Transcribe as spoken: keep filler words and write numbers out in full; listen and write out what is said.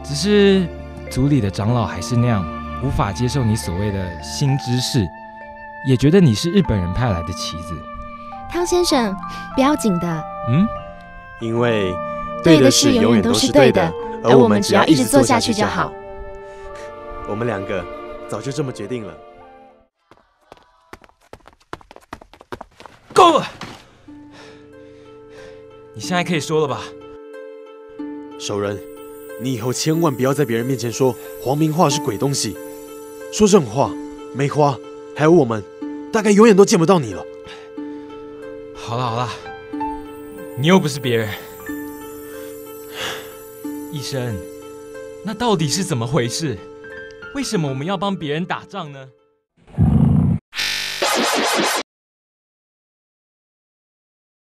只是族里的长老还是那样，无法接受你所谓的新知识，也觉得你是日本人派来的棋子。 汤先生，不要紧的。 嗯， 因为对的事永远都是对的，而我们只要一直做下去就好。我们两个早就这么决定了。 够了！你现在可以说了吧？ 熟人，你以后千万不要在别人面前说黄明化是鬼东西。说这种话，梅花还有我们，大概永远都见不到你了。 好了好了，你又不是别人。医生，那到底是怎么回事？为什么我们要帮别人打仗呢？